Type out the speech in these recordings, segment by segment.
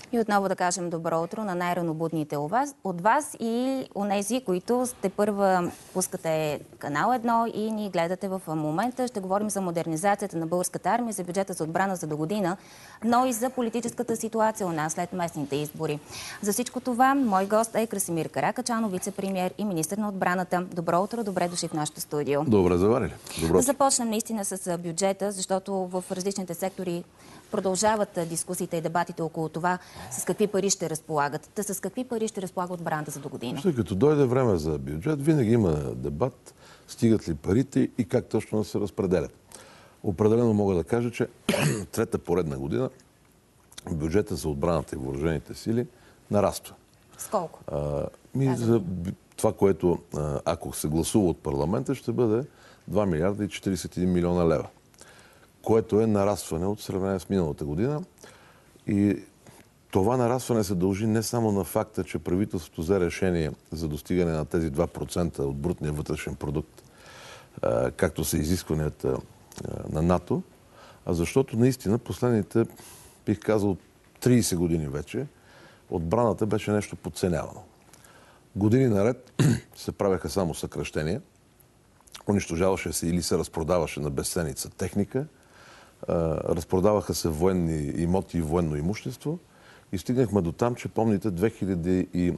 И отново да кажем добро утро на най-ранобудните от вас и онези, които сте първа пускате канал 1 и ни гледате в момента. Ще говорим за модернизацията на българската армия, за бюджета за отбрана за догодина, но и за политическата ситуация у нас след местните избори. За всичко това, мой гост е Красимир Каракачанов, вице-премиер и министър на отбраната. Добро утро, добре дошли в нашото студио. Добре заварили. Да започнем наистина с бюджета, защото в различните сектори продължават дискусиите и дебатите около това с какви пари ще разполагат. С какви пари ще разполага отбраната за догодина? Като дойде време за бюджет, винаги има дебат, стигат ли парите и как точно да се разпределят. Определено мога да кажа, че трета поредна година бюджета за отбраната и въоръжените сили нараства. С колко? За това, което ако се гласува от парламента, ще бъде 2 милиарда и 41 милиона лева, което е нарастване от сравнение с миналата година. И това нарастване се дължи не само на факта, че правителството взе решение за достигане на тези 2% от брутния вътрешен продукт, както са изискванията на НАТО, а защото наистина последните, бих казал, 30 години вече, отбраната беше нещо подценявано. Години наред се правеха само съкращения, унищожаваше се или се разпродаваше на безценица техника, разпродаваха се военни имоти и военно имущество и стигнахме до там, че помните 2008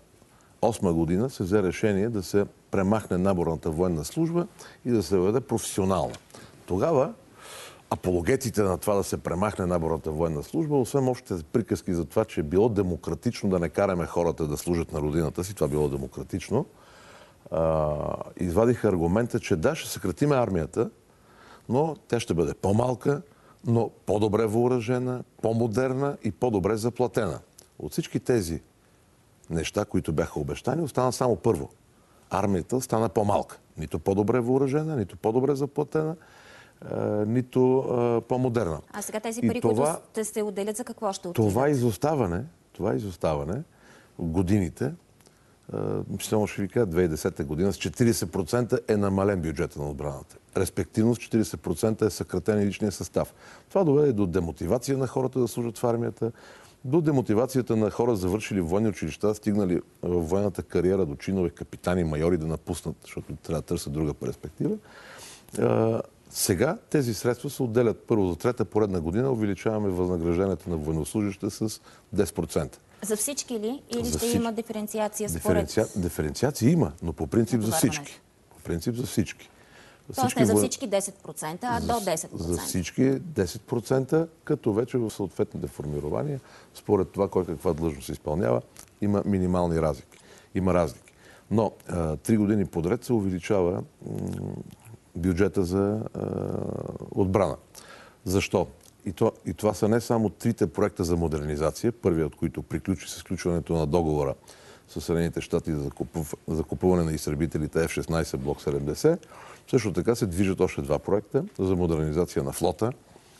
година се взе решение да се премахне наборната военна служба и да се въведе професионална. Тогава апологетите на това да се премахне наборната военна служба, освен общите приказки за това, че е било демократично да не караме хората да служат на родината си, това било демократично, извадиха аргумента, че да, ще съкратиме армията, но тя ще бъде по-малка, но по-добре въоръжена, по-модерна и по-добре заплатена. От всички тези неща, които бяха обещани, остана само първо. Армията стана по-малка. Нито по-добре въоръжена, нито по-добре заплатена, нито по-модерна. А сега тези пари, които ще се отделят, за какво ще отидат? Това изоставане от годините, само ще ви кажа, 2010 година с 40% е намален бюджета на отбраната. Респективно с 40% е съкратен личния състав. Това доведе до демотивация на хората да служат в армията, до демотивацията на хора, завършили военни училища, стигнали в военната кариера до чинове, капитани, майори да напуснат, защото трябва да търсят друга перспектива. Сега тези средства се отделят първо за трета поредна година, увеличаваме възнаграждението на военнослужащите с 10%. За всички ли? Или ще има диференциация според... Диференциация има, но по принцип за всички. По принцип за всички. Тоест не за всички 10%, а до 10%. За всички 10%, като вече в съответните формирования, според това кой каква длъжност изпълнява, има минимални разлики. Има разлики. Но 3 години подред се увеличава бюджета за отбрана. Защо? И това са не само 3 проекта за модернизация, първият от които приключи с изключването на договора с Съединените щати за закупуване на изтребителите F-16 Block 70. Също така се движат още 2 проекта за модернизация на флота,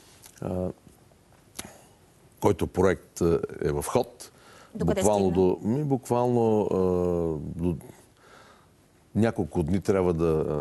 който проект е в ход. Буквално до няколко дни трябва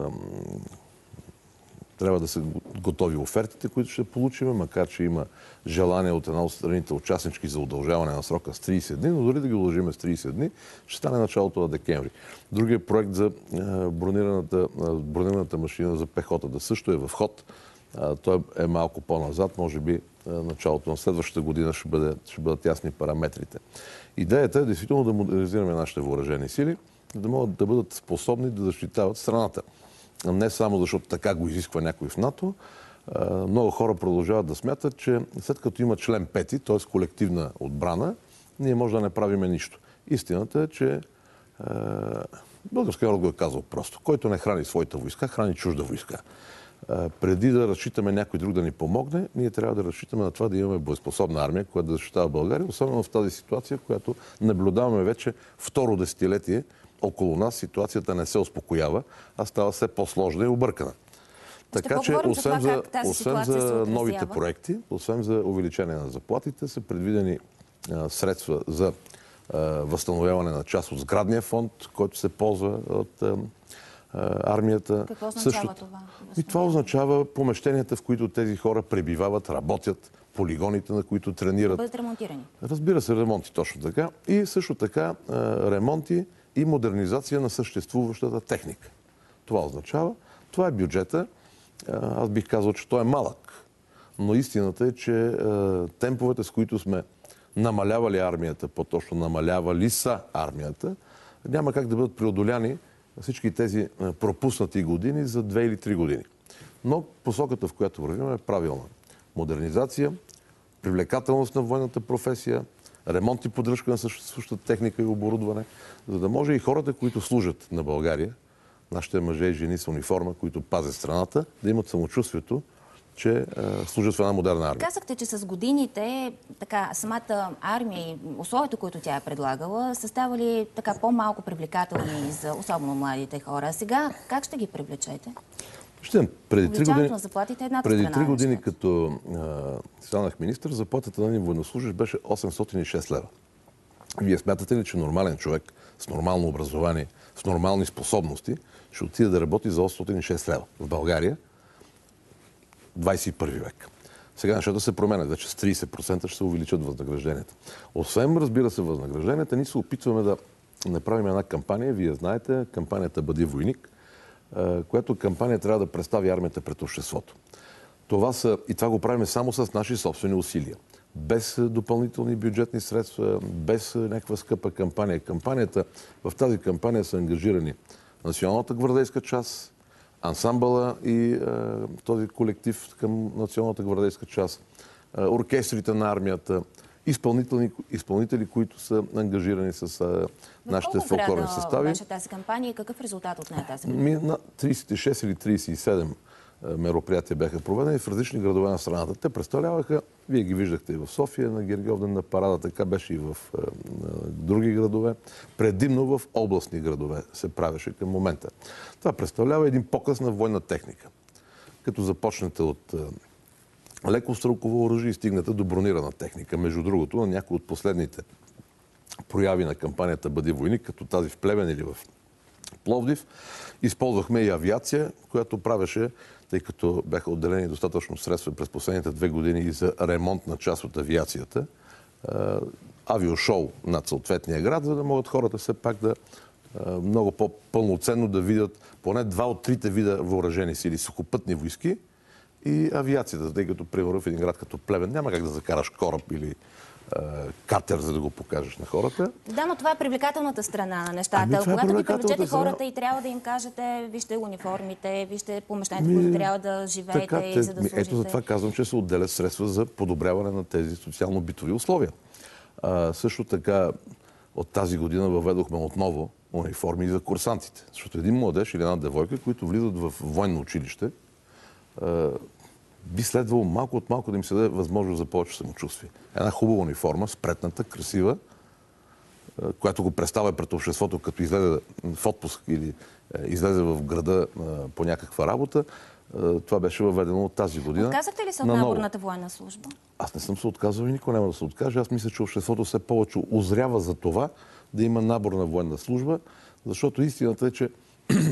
да са готови офертите, които ще получим, макар че има желание от една от страните участнички за удължаване на срока с 30 дни, но дори да ги удължим с 30 дни, ще стане началото на декември. Другият проект за бронираната машина за пехотата също е в ход. Той е малко по-назад, може би началото на следващата година ще бъдат ясни параметрите. Идеята е действително да модернизираме нашите въоръжени сили, за да могат да бъдат способни да защитават страната. Не само защото така го изисква някой в НАТО. Много хора продължават да смятат, че след като има член 5, т.е. колективна отбрана, ние може да не правиме нищо. Истината е, че българският народ го е казал просто. Който не храни своята войска, храни чужда войска. Преди да разчитаме някой друг да ни помогне, ние трябва да разчитаме на това да имаме боеспособна армия, която да защитава България, особено в тази ситуация, която наблюдаваме вече второ десетилетие. Около нас ситуацията не се успокоява, а става все по-сложна и объркана. Така че, освен за новите проекти, освен за увеличение на заплатите, са предвидени средства за възстановяване на част от сградния фонд, който се ползва от армията. Какво означава това? И това означава помещенията, в които тези хора пребивават, работят, полигоните, на които тренират. Да бъдат ремонтирани. Разбира се, ремонти точно така. И също така ремонти и модернизация на съществуващата техника. Това означава, това е бюджета. Аз бих казал, че той е малък. Но истината е, че темповете, с които сме намалявали армията, по-точно намалявали са армията, няма как да бъдат преодоляни всички тези пропуснати години за 2 или 3 години. Но посоката, в която вървим, е правилна. Модернизация, привлекателност на военната професия, ремонт и поддръжка на съществуващата техника и оборудване, за да може и хората, които служат на България, нашите мъже и жени с униформа, които пазят страната, да имат самочувствието, че служат в една модерна армия. Казахте, че с годините самата армия и условията, които тя е предлагала, са ставали по-малко привлекателни за особено младите хора. А сега как ще ги привлечете? Преди 3 години, като като станах министър, заплатата на един военнослужащ беше 806 лева. Вие смятате ли, че нормален човек с нормално образование, с нормални способности, ще отиде да работи за 806 лева в България 21 век? Сега нещата се променят. Вече с 30% ще се увеличат възнагражденията. Освен, разбира се, възнагражденията, ние се опитваме да направим една кампания. Вие знаете, кампанията "Бъди войник", която кампания трябва да представи армията пред обществото. И това го правим само с наши собствени усилия. Без допълнителни бюджетни средства, без някаква скъпа кампания. В тази кампания са ангажирани Националната гвардейска част, ансамбъла и този колектив към Националната гвардейска част, оркестрите на армията, изпълнители, които са ангажирани с нашите фолклорни състави. Колко беше тази кампания и какъв резултат от нея тази кампания? На 36 или 37 мероприятия бяха проведени в различни градове на страната. Те представляваха, вие ги виждахте и в София, на Гергьовден на парада, така беше и в други градове. Предимно в областни градове се правеше към момента. Това представлява един показ на военна техника. Като започнете от леко стрелково оръжие и стигнете до бронирана техника. Между другото, на някои от последните прояви на кампанията "Бъди войник", като тази в Плевен или в Пловдив, използвахме и авиация, която правеше, тъй като бяха отделени достатъчно средства през последните 2 години и за ремонт на част от авиацията, авиошоу над съответния град, за да могат хората все пак да много по-пълноценно да видят поне 2 от 3 вида въоръжени сили, сухопътни войски и авиацията, тъй като, примерно, в един град като Плевен няма как да закараш кораб или катер, за да го покажеш на хората. Да, но това е привлекателната страна на нещата. Когато ги привлечете хората и трябва да им кажете, вижте униформите, вижте помещенията, които трябва да живеете и за да служите. Ето за това казвам, че се отделят средства за подобряване на тези социално-битови условия. Също така от тази година въведохме отново униформи и за курсантите. Защото един младеж или една девойка, които влизат в военно училище, би следвало малко от малко да им се даде възможност за повече самочувствие. Една хубава униформа, спретната, красива, която го представя пред обществото, като излезе в отпуск или излезе в града по някаква работа. Това беше въведено от тази година. Отказахте ли се от наборната военна служба? Аз не съм се отказал и никой няма да се откаже. Аз мисля, че обществото все повече озрява за това да има наборна военна служба, защото истината е, че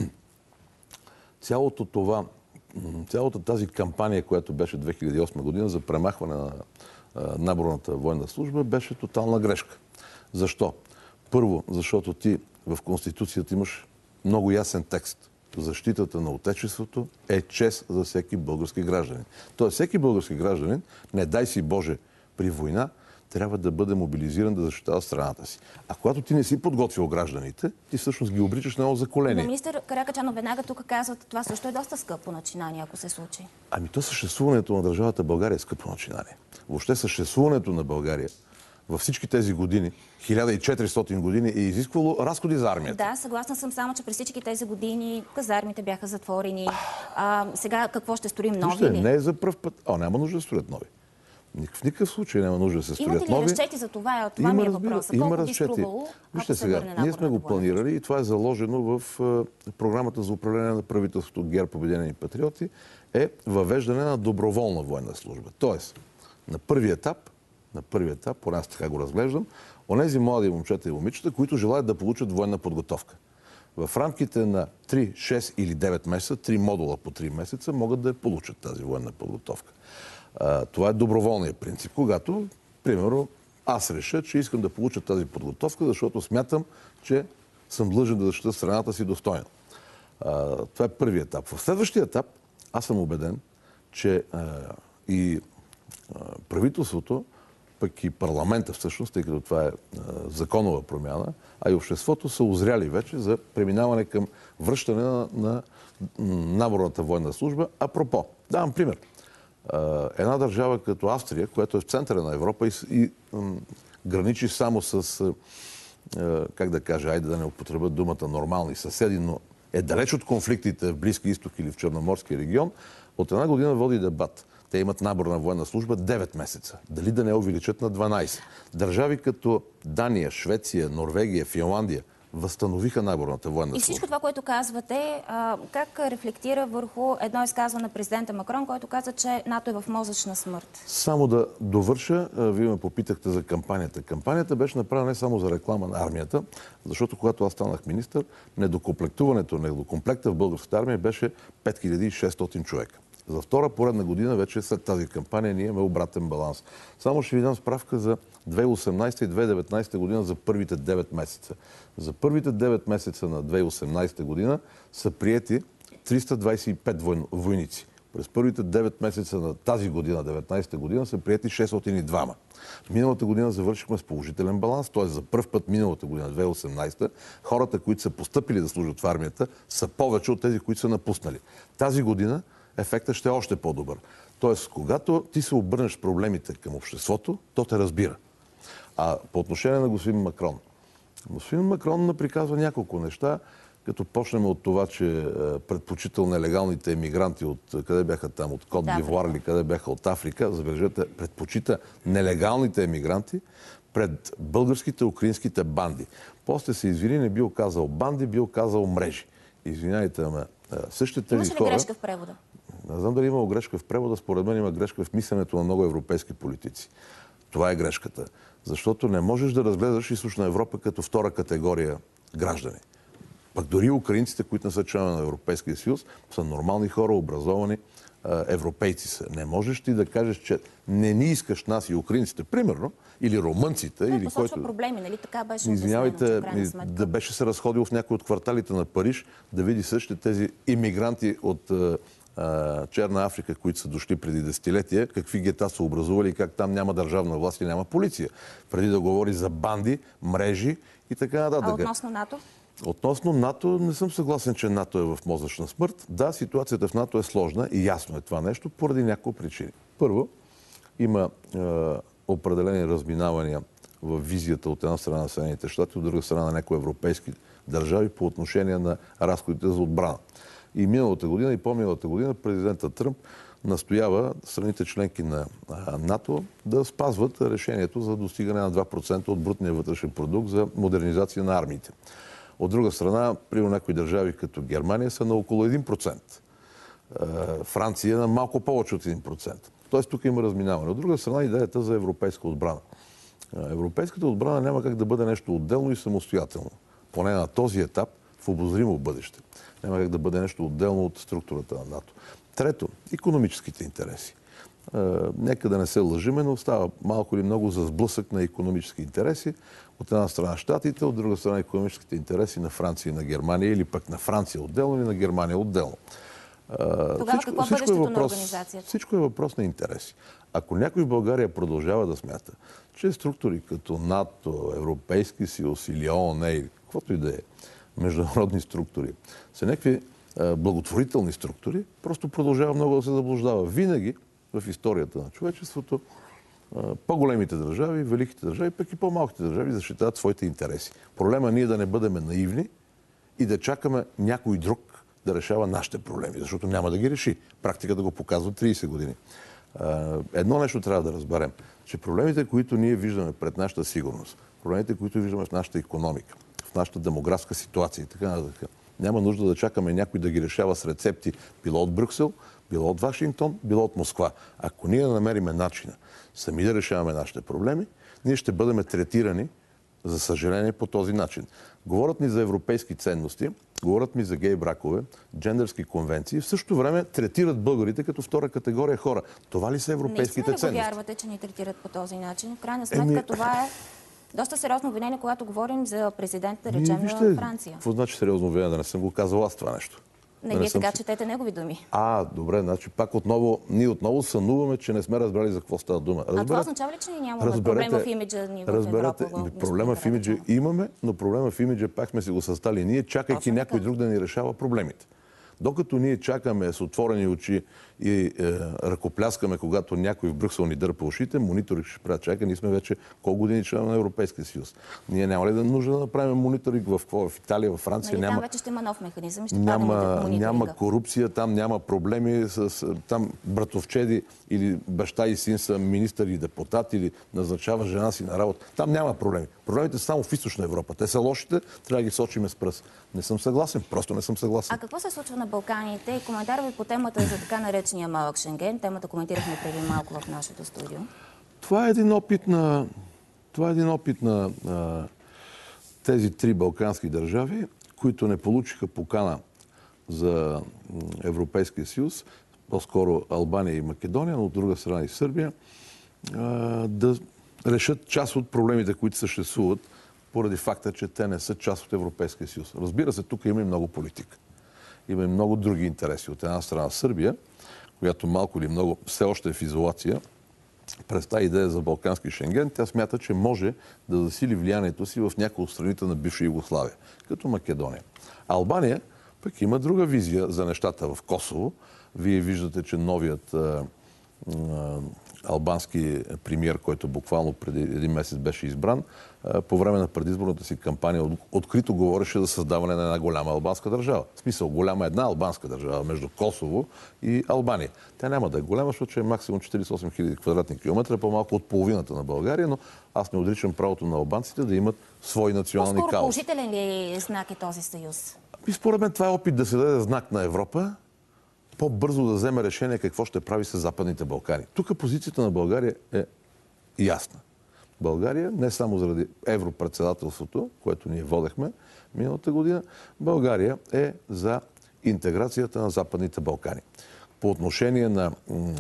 цялата тази кампания, която беше 2008 година за премахване на наборната военна служба, беше тотална грешка. Защо? Първо, защото ти в Конституцията имаш много ясен текст. Защитата на Отечеството е чест за всеки български гражданин. Тоест всеки български гражданин, не дай си Боже, при война, трябва да бъде мобилизиран да защитава страната си. А когато ти не си подготвил гражданите, ти всъщност ги обричаш на едно заколение. Но министър Каракачанов веднага тук казват, това също е доста скъпо начинание, ако се случи. То съществуването на държавата България е скъпо начинание. Въобще съществуването на България във всички тези години, 1400 години, е изисквало разходи за армията. Да, съгласна съм, само че през всички тези години казармите бяха затворени. Сега какво ще строим нови ли? Не е за пръв път. Няма нужда да строят нови. В никакъв случай няма нужда да се строят нови. Имате ли разчети за това? Това ми е въпросът. Колко би струвало, ако се върне наборната ние сме го планирали и това е заложено в програмата за управление на правителството ГЕРБ, Обединени патриоти, е въвеждане на доброволна военна служба. Тоест, на първи етап, поне аз така го разглеждам, онези млади момчета и момичета, които желаят да получат военна подготовка. В рамките на 3, 6 или 9 месеца, 3 модула по 3 месеца, могат да получат тази военна подготовка. Това е доброволният принцип. Когато, примерно, аз реша, че искам да получа тази подготовка, защото смятам, че съм длъжен да защита страната си достойно. Това е първият етап. В следващия етап аз съм убеден, че правителството, пък и парламента всъщност, тъй като това е законова промяна, а и обществото са озряли вече за преминаване към връщане на наборната военна служба. Апропо, давам пример. Една държава като Австрия, която е в центъра на Европа и граничи само с, как да кажа, айде да не употребя думата нормални съседи, но е далеч от конфликтите в Близки изток или в Черноморския регион, от една година води дебат. Те имат наборна военна служба 9 месеца. Дали да не увеличат на 12? Държави като Дания, Швеция, Норвегия, Финландия възстановиха наборната военна служба. И всичко това, което казвате, как рефлектира върху едно изказване на президента Макрон, който каза, че НАТО е в мозъчна смърт? Само да довърша, вие ме попитахте за кампанията. Кампанията беше направена не само за реклама на армията, защото когато аз станах министър, недокомплекта в българската армия беше 5600 човека. За втора поредна година, вече след тази кампания, ние имаме обратен баланс. Само ще ви дам справка за 2018 и 2019 година за първите 9 месеца. За първите 9 месеца на 2018 година са приети 325 войници. През първите 9 месеца на тази година, 2019 година, са приети 602. Миналата година завършихме с положителен баланс, т.е. за първ път миналата година, 2018, хората, които са постъпили да служат в армията, са повече от тези, които са напуснали. Тази година ефектът ще е още по-добър. Тоест, когато ти се обърнеш проблемите към обществото, то те разбира. А по отношение на господин Макрон. Господин Макрон наприказва няколко неща, като почнем от това, че предпочитал нелегалните емигранти от къде бяха там, от Кот д'Ивуар или къде бяха от Африка, забележете, предпочита нелегалните емигранти пред българските, украинските банди. После се извини, не бил казал банди, бил казал мрежи. Извинявайте, ама същите тези хора... Имаше ли грешка в превода? Не знам дали има грешка в превода, според мен има грешка в мисленето на много европейски политици. Това е грешката. Защото не можеш да разгледаш Източна Европа като втора категория граждани. Пък дори украинците, които не са членове на Европейския съюз, са нормални хора, образовани европейци са. Не можеш ти да кажеш, че не ни искаш нас и украинците, примерно, или румънците, или посочва проблеми, нали? Така беше извинявайте, да беше се разходил в някои от кварталите на Париж, да види същите тези имигранти от Черна Африка, които са дошли преди десетилетия, какви гета са образували и как там няма държавна власт и няма полиция. Преди да говори за банди, мрежи и така нататък. А относно НАТО? Относно НАТО, не съм съгласен, че НАТО е в мозъчна смърт. Да, ситуацията в НАТО е сложна и ясно е това нещо, поради няколко причини. Първо, има определени разминавания в визията от една страна на Съединените щати, от друга страна на някои европейски държави по отношение на разходите за отбрана. И миналата година, и по-миналата година президента Тръмп настоява страните членки на НАТО да спазват решението за достигане на 2% от брутния вътрешен продукт за модернизация на армиите. От друга страна, при някои държави като Германия са на около 1%. Франция на малко повече от 1%. Тоест тук има разминаване. От друга страна, идеята за европейска отбрана. Европейската отбрана няма как да бъде нещо отделно и самостоятелно. Поне на този етап в обозримо бъдеще. Няма как да бъде нещо отделно от структурата на НАТО. Трето, икономическите интереси. Нека да не се лъжиме, но става малко или много за сблъсък на икономически интереси. От една страна Щатите, от друга страна икономическите интереси на Франция и на Германия, или пък на Франция отделно, или на Германия отделно. Тогава какво е бъдещето на организацията? Всичко е въпрос на интереси. Ако някой в България продължава да смята, че структури като НАТО, Европейски съюз или ООН, или каквото и да е, международни структури, са някакви благотворителни структури, просто продължава много да се заблуждава. Винаги в историята на човечеството по-големите държави, великите държави, пък и по-малките държави защитават своите интереси. Проблема е ние да не бъдем наивни и да чакаме някой друг да решава нашите проблеми, защото няма да ги реши. Практиката го показва 30 години. Едно нещо трябва да разберем, че проблемите, които ние виждаме пред нашата сигурност, проблемите, които виждаме в нашата икономика, в нашата демографска ситуация и така нататък, няма нужда да чакаме някой да ги решава с рецепти, било от Брюксел, било от Вашингтон, било от Москва. Ако ние намериме начина сами да решаваме нашите проблеми, ние ще бъдем третирани За съжаление по този начин. Говорят ни за европейски ценности, говорят ми за гей бракове, джендърски конвенции, в същото време третират българите като втора категория хора. Това ли са европейските ценности? Наистина ли вярвате, че ни третират по този начин? В крайна сметка това е доста сериозно обвинение, когато говорим за президента, да речем, на Франция. Какво значи сериозно обвинение? Да не съм го казал аз това нещо. Вие сега четете негови думи. Добре, значи пак ние отново сънуваме, че не сме разбрали за какво става дума. А това означава ли, че ние нямаме проблем в имиджа ни в Европа? Проблема в имиджа имаме, но проблема в имиджа пак сме си го създали ние, чакайки някой друг да ни решава проблемите. Докато ние чакаме с отворени очи и ръкопляскаме, когато някой в Брюксел ни дърпа ушите, мониторинг ще правят. Чакай, ние сме вече колко години член на Европейския съюз. Ние няма ли да нужда да направим мониторинг в Италия, в Франция? Там вече ще има нов механизъм и ще падаме в мониторинга. Няма корупция, там няма проблеми там братовчеди или баща и син са министър и депутат или назначава жена си на работа. Там няма проблеми. Проблемите са само в Източна Европа. Те са лошите, трябва да ги сочиме с пръст. Не съм съгласен, просто не съм съгласен. А какво се случва на Балканите? И коментар ви по темата за така наречения малък Шенген. Темата коментирахме преди малко в нашето студио. Това е един опит на тези три балкански държави, които не получиха покана за Европейския съюз, по-скоро Албания и Македония, но от друга страна и Сърбия, да решат част от проблемите, които съществуват, поради факта, че те не са част от Европейския съюз. Разбира се, тук има и много политика. Има и много други интереси. От една страна Сърбия, която малко или много все още е в изолация, през тази идея за балкански Шенген, тя смята, че може да засили влиянието си в някои от страните на бивша Югославия, като Македония. Албания пък има друга визия за нещата в Косово. Вие виждате, че новият албански премиер, който буквално преди един месец беше избран, по време на предизборната си кампания открито говореше за създаване на една голяма албанска държава. В смисъл, голяма една албанска държава между Косово и Албания. Тя няма да е голяма, защото е максимум 48 000 квадратни километра, по-малко от половината на България, но аз не отричам правото на албанците да имат свои национални каузи. По-скоро положителен ли знак е този съюз? И според мен това е опит да се даде знак на Европа, по-бързо да вземе решение какво ще прави с Западните Балкани. Тук позицията на България е ясна. България, не само заради европредседателството, което ние водехме миналата година, България е за интеграцията на Западните Балкани. По отношение на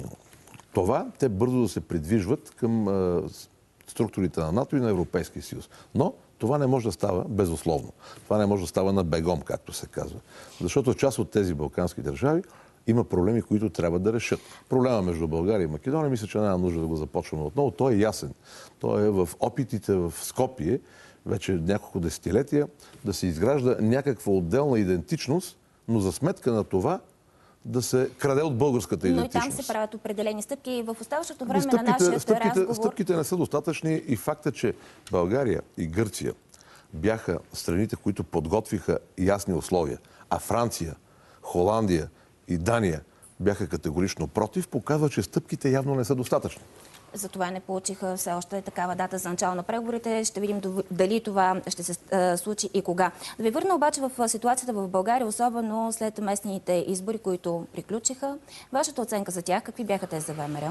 това, те бързо да се придвижват към структурите на НАТО и на Европейския съюз. Но това не може да става безусловно. Това не може да става на бегом, както се казва. Защото част от тези балкански държави има проблеми, които трябва да решат. Проблема между България и Македония, мисля, че няма нужда да го започваме отново. Той е ясен. Той е в опитите в Скопие, вече няколко десетилетия, да се изгражда някаква отделна идентичност, но за сметка на това да се краде от българската идентичност. Но и там се правят определени стъпки. В оставащото време на нашия разговор... Стъпките не са достатъчни и факта, че България и Гърция бяха страните, които подготвиха ясни условия, а Франция, Холандия и Дания бяха категорично против, показва, че стъпките явно не са достатъчни. Затова не получиха все още такава дата за начало на преговорите. Ще видим дали това ще се случи и кога. Да ви върна обаче в ситуацията в България, особено след местните избори, които приключиха. Вашата оценка за тях, какви бяха те за ВМРО?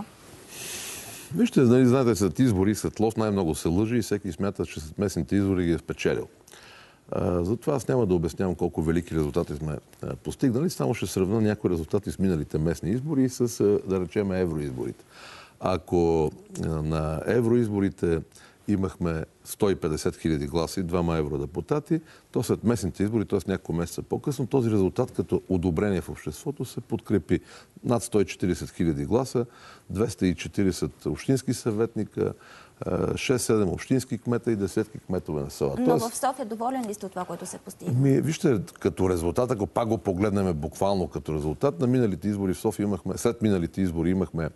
Вижте, знаете, след избори, след лост най-много се лъжи и всеки смята, че след местните избори ги е спечелил. Затова аз няма да обяснявам колко велики резултати сме постигнали, само ще сравня някои резултати с миналите местни избори и с, да речем, евроизборите. Ако на евроизборите имахме 150 000 гласа и 2 евродепутати, то след местните избори, т.е. няколко месеца по-късно, този резултат като одобрение в обществото се подкрепи. Над 140 000 гласа, 240 общински съветника, 6-7 общински кмета и десетки кметове на села. Но в София доволен ли сте от това, което се постигна? Вижте, като резултат, ако пак го погледнем буквално като резултат, на миналите избори в София след миналите избори имахме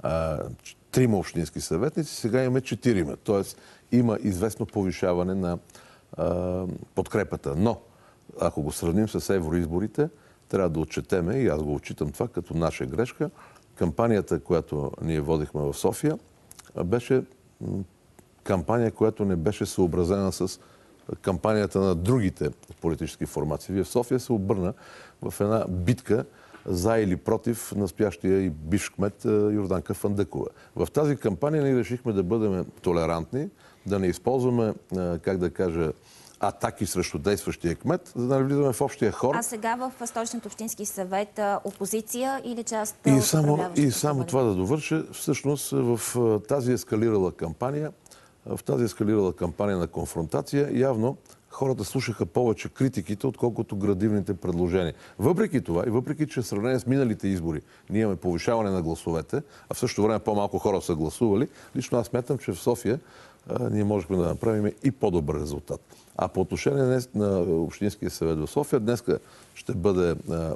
3 общински съветници, сега имаме 4. Тоест има известно повишаване на подкрепата. Но, ако го сравним с евроизборите, трябва да отчетеме, и аз го отчитам това като наша грешка, кампанията, която ние водихме в София, беше кампания, която не беше съобразена с кампанията на другите политически формации. Вие в София се обърна в една битка за или против настоящия и бивш кмет Йорданка Фандъкова. В тази кампания ние решихме да бъдем толерантни, да не използваме, как да кажа, атаки срещу действащия кмет, за да не влизаме в общия хор. А сега в Столичният общински съвет опозиция или част от управляващите? И само това да довърша. Всъщност в тази ескалирала кампания на конфронтация, явно хората слушаха повече критиките, отколкото градивните предложения. Въпреки това и въпреки, че в сравнение с миналите избори ние имаме повишаване на гласовете, а в същото време по-малко хора са гласували, лично аз смятам, че в София ние можехме да направим и по-добър резултат. А по отношение на Общинския съвет в София, днеска ще бъде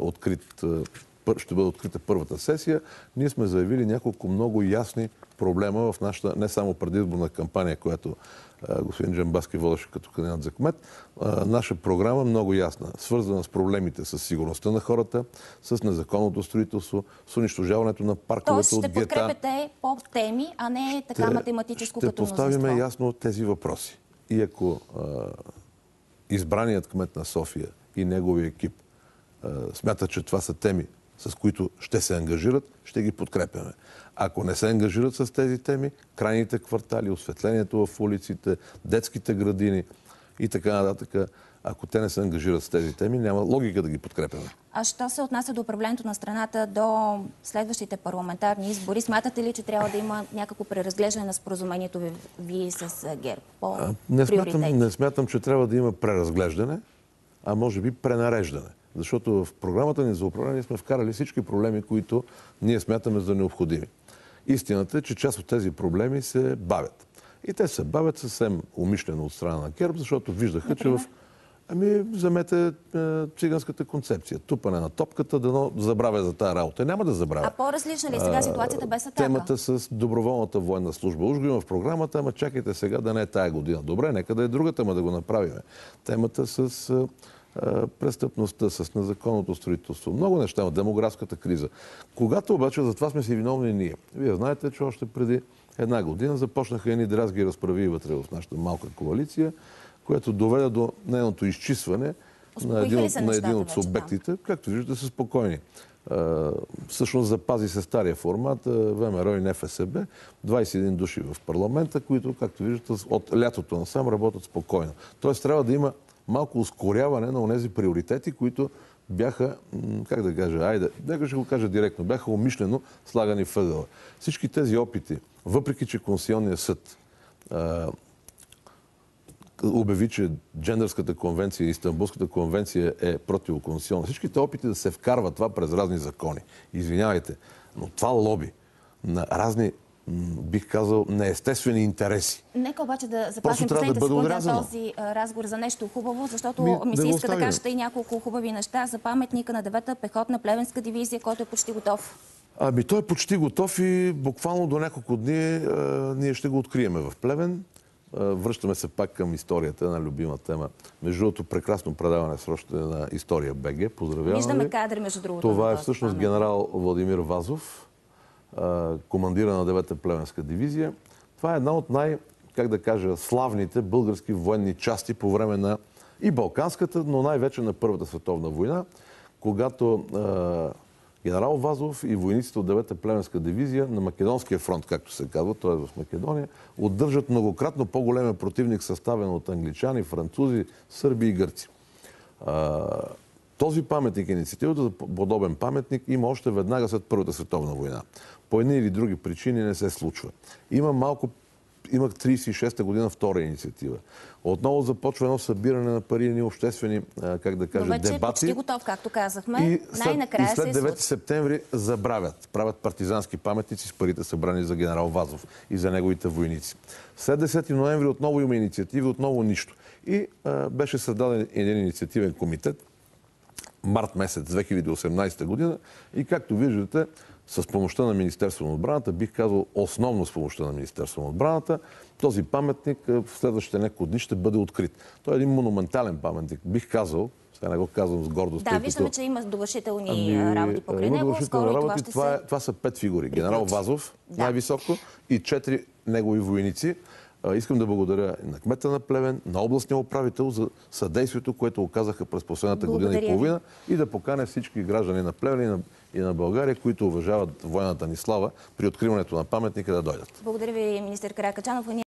открита първата сесия. Ние сме заявили няколко много ясни проблема в нашата не само предизборна кампания, която господин Джамбазки водеше като кандидат за кмет. Наша програма е много ясна, свързана с проблемите с сигурността на хората, с незаконното строителство, с унищожаването на парковете от гета. Тоест ще подкрепяте по теми, а не така математическо като мнозинство. Ще поставим ясно тези въпроси. И ако избраният кмет на София и неговия екип смятат, че това са теми, с които ще се ангажират, ще ги подкрепяме. Ако не се ангажират с тези теми, крайните квартали, осветлението в улиците, детските градини и така нататък, ако те не се ангажират с тези теми, няма логика да ги подкрепяме. А що се отнася до управлението на страната до следващите парламентарни избори, смятате ли, че трябва да има някакво преразглеждане на споразумението ви с ГЕРБ? Не смятам, че трябва да има преразглеждане, а може би пренареждане. Защото в програмата ни за управление сме вкарали всички проблеми, които ние смятаме за необходими. Истината е, че част от тези проблеми се бавят. И те се бавят съвсем умишлено от страна на ГЕРБ, защото виждаха, че вземете циганската концепция. Тупане на топката, да забравя за тая работа. Няма да забравя. А по-различна ли сега ситуацията без атака? Темата с доброволната военна служба. Уж го има в програмата, ама чакайте сега да не е тая година. Добре, нека да е другата, ама да го направим. Темата с престъпността, с незаконното строителство. Много неща, демографската криза. Когато обаче, за това сме си виновни ние. Вие знаете, че още преди една година започнаха едни дразги и разправи вътре в нашата малка коалиция, което доведе до нейното изчистване на един от субектите. Както виждате, са спокойни. Всъщност запази се стария формат, ВМРО и НФСБ, 21 души в парламента, които, както виждате, от лятото насам работят спокойно. Тоест трябва да има малко ускоряване на онези приоритети, които бяха, как да кажа, нека ще го кажа директно, бяха умишлено слагани в ъгъла. Всички тези опити, въпреки че Конституционният съд обяви, че Джендърската конвенция и Истанбулската конвенция е противоконституционна, всичките опити да се вкарва това през разни закони. Извинявайте, но това лоби на разни, бих казал, неестествени интереси. Нека обаче да запазим последните секунди на този разговор за нещо хубаво, защото ми се иска да кажете и няколко хубави неща за паметника на 9-та пехотна плевенска дивизия, който е почти готов. Той е почти готов и буквално до няколко дни ние ще го откриеме в Плевен. Връщаме се пак към историята, на любима тема. Между другото, прекрасно предаване срещу на История БГ. Поздравяваме. Виждаме кадри, между другото. Това е всъщност генерал Владимир Вазов, командира на 9-та плевенска дивизия. Това е една от славните български военни части по време на и Балканската, но най-вече на Първата световна война, когато генерал Вазов и войниците от 9-та плевенска дивизия на Македонския фронт, както се казва, т.е. в Македония, удържат многократно по-големия противник, съставен от англичани, французи, сърби и гърци. Този паметник, инициативата за подобен паметник, има още веднага след Първата световна война. По едни или други причини не се случва. Имах 36-та година втора инициатива. Отново започва едно събиране на пари и обществени, дебати. Но вече е почти готов, както казахме. Най-накрая и след 9 септември забравят. Правят партизански паметници с парите събрани за генерал Вазов и за неговите войници. След 10 ноември отново има инициативи, отново нищо. И беше създаден един инициативен комитет март месец 2018 година и както виждате, с помощта на Министерството на отбраната, бих казал основно с помощта на Министерството на отбраната, този паметник в следващите няколко дни ще бъде открит. Той е един монументален паметник, бих казал, сега не го казвам с гордост. Да, виждаме, че има довършителни работи покрай него. Това са 5 фигури. Генерал Вазов, най-високо, и 4 негови войници. Искам да благодаря на кмета на Плевен, на областния управител за съдействието, което оказаха през последната година и половина, и да поканя всички граждани на Плевен и на България, които уважават военната ни слава при откриването на паметника, да дойдат. Благодаря ви, министър Каракачанов.